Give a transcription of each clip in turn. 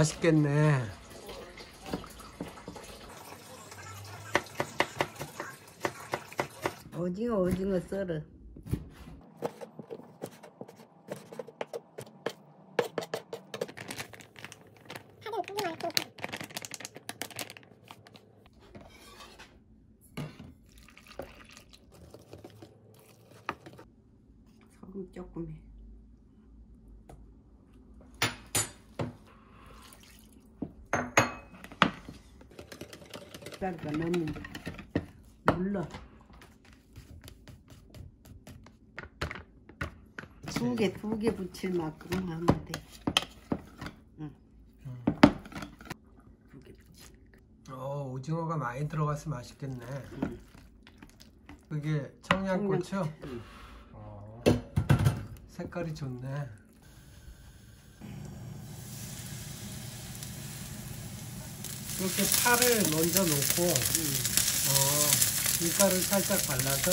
맛있겠네. 오징어 썰어. 소금 조금 해. 그러니까 너무 물러. 두 개 붙일 만큼 하면 돼. 응. 두 개 붙이니까. 오징어가 많이 들어가서 맛있겠네. 응. 그게 청양고추? 응. 색깔이 좋네. 이렇게 파를 먼저 놓고 밀가루를 살짝 발라서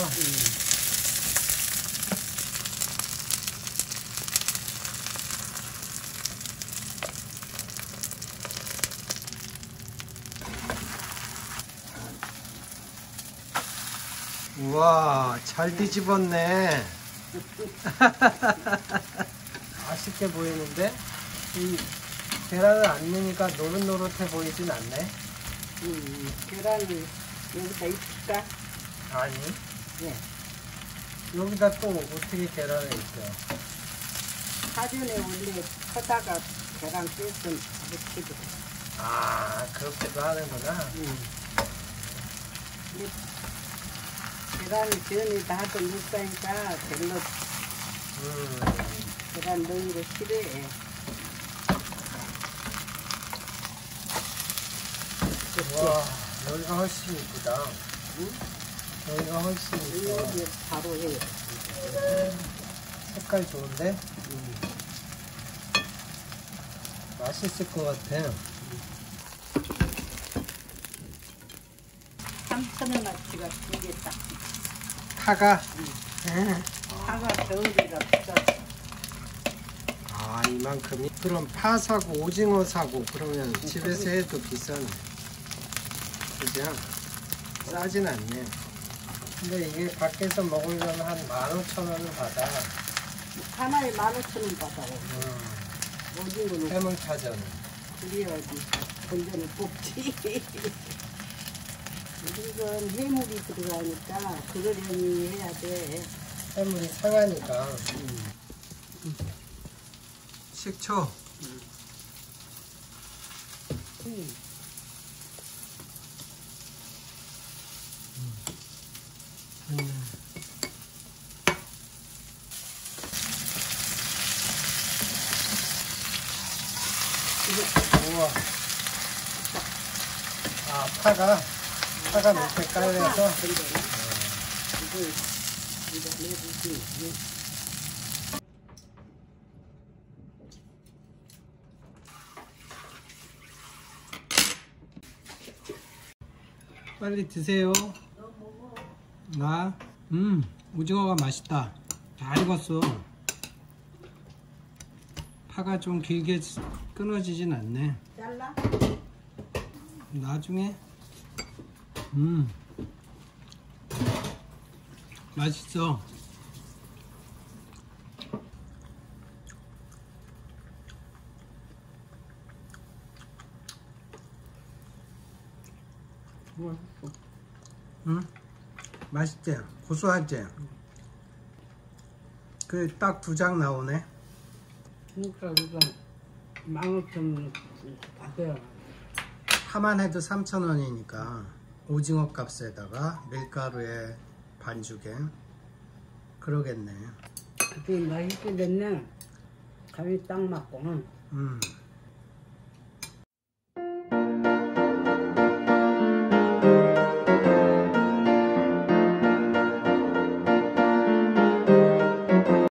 우와, 잘 뒤집었네. 맛있게 보이는데? 계란을 안 넣으니까 노릇노릇해 보이진 않네. 계란을 여기다 입힐까? 아니, 예. 여기다 또 어떻게 계란을 있어? 사전에 원래 퍼다가 계란 뺐으면 붙이고. 아, 그렇게도 하는구나. 근데 계란이 전에 다들 넣다니까 별로 계란 넣는 거 싫어해. 와, 여기가 훨씬 이쁘다. 응? 여기가 훨씬 이쁘다. 여기 바로 해. 색깔 좋은데? 맛있을 것 같아. 3,000원어치가 두 개 딱. 파가? 파가 겨울이라 비싸. 아, 이만큼이? 그럼 파 사고 오징어 사고 그러면 집에서 해도 비싸네. 그죠? 싸진 않네. 근데 이게 밖에서 먹으려면 한 15,000원을 받아. 하나에 15,000원 받아요. 오징어는 해물파전은. 그래야지 건전을 뽑지. 이건 해물이 들어가니까 그러려니 해야 돼. 해물이 상하니까. 식초. 우와. 아, 파가 밑에 깔려서. 이거 내주지. 빨리 드세요. 나, 오징어가 맛있다. 잘 익었어. 파가 좀 길게 끊어지진 않네. 잘라? 나중에, 맛있어. 맛있지? 고소하지? 그 딱 2장 나오네. 그러니까 이거 15,000원 받아요. 파만 해도 3,000원이니까 오징어 값에다가 밀가루에 반죽에 그러겠네. 그게 맛있게 됐네. 간이 딱 맞고.